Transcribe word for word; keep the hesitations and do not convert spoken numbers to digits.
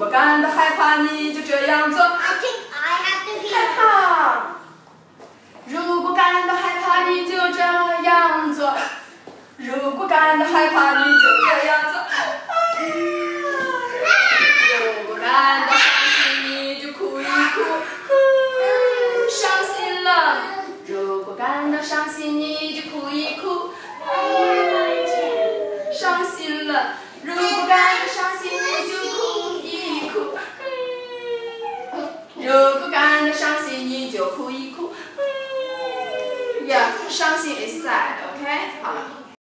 感到害怕，你就这样做。害怕。如果感到害怕，你就这样做。如果感到害怕，你就这样做。